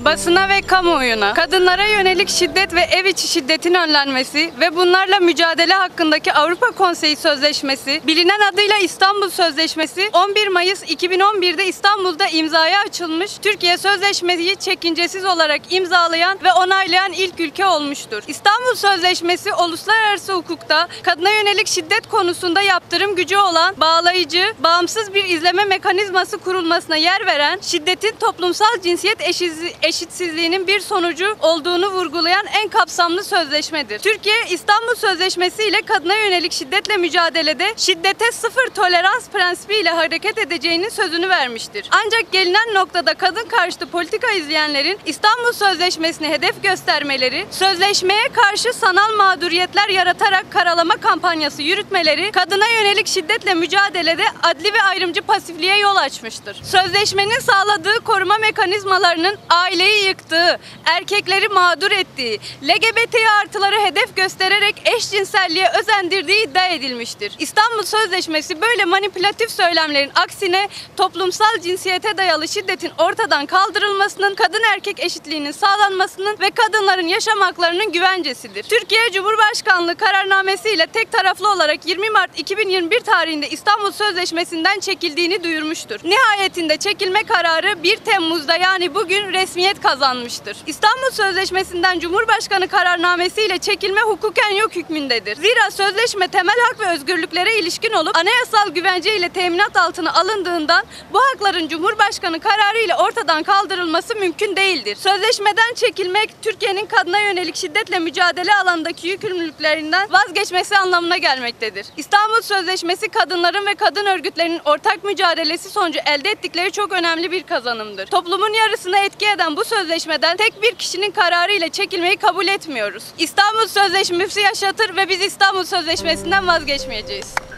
Basına ve kamuoyuna kadınlara yönelik şiddet ve ev içi şiddetin önlenmesi ve bunlarla mücadele hakkındaki Avrupa Konseyi Sözleşmesi, bilinen adıyla İstanbul Sözleşmesi, 11 Mayıs 2011'de İstanbul'da imzaya açılmış, Türkiye sözleşmeyi çekincesiz olarak imzalayan ve onaylayan ilk ülke olmuştur. İstanbul Sözleşmesi, uluslararası hukukta kadına yönelik şiddet konusunda yaptırım gücü olan, bağlayıcı, bağımsız bir izleme mekanizması kurulmasına yer veren, şiddetin toplumsal cinsiyet eşitsizliğinin bir sonucu olduğunu vurgulayan en kapsamlı sözleşmedir. Türkiye, İstanbul Sözleşmesi ile kadına yönelik şiddetle mücadelede şiddete sıfır tolerans prensibiyle hareket edeceğinin sözünü vermiştir. Ancak gelinen noktada kadın karşıtı politika izleyenlerin İstanbul Sözleşmesi'ne hedef göstermeleri, sözleşmeye karşı sanal mağduriyetler yaratarak karalama kampanyası yürütmeleri, kadına yönelik şiddetle mücadelede adli ve ayrımcı pasifliğe yol açmıştır. Sözleşmenin sağladığı koruma mekanizmalarının aileyi yıktığı, erkekleri mağdur ettiği, LGBT artıları hedef göstererek eşcinselliğe özendirdiği iddia edilmiştir. İstanbul Sözleşmesi böyle manipülatif söylemlerin aksine toplumsal cinsiyete dayalı şiddetin ortadan kaldırılmasının, kadın erkek eşitliğinin sağlanmasının ve kadınların yaşam haklarının güvencesidir. Türkiye Cumhurbaşkanlığı kararnamesi ile tek taraflı olarak 20 Mart 2021 tarihinde İstanbul Sözleşmesi'nden çekildiğini duyurmuştur. Nihayetinde çekilme kararı 1 Temmuz'da yani bugün resmiyet kazanmıştır. İstanbul Sözleşmesi'nden Cumhurbaşkanı kararnamesi ile çekilme hukuken yok hükmündedir. Zira sözleşme temel hak ve özgürlüklere ilişkin olup anayasal güvence ile teminat altına alındığından bu hakların Cumhurbaşkanı kararı ile ortadan kaldırılması mümkün değildir. Sözleşmeden çekilmek Türkiye'nin kadına yönelik şiddetle mücadele alanındaki yükümlülüklerinden vazgeçmesi anlamına gelmektedir. İstanbul Sözleşmesi kadınların ve kadın örgütlerinin ortak mücadelesi sonucu elde ettikleri çok önemli bir kazanımdır. Toplumun yarısını etki eden bu sözleşmeden tek bir kişinin kararı ile çekilmeyi kabul etmiyoruz. İstanbul Sözleşmesi yaşatır ve biz İstanbul Sözleşmesi'nden vazgeçmeyeceğiz.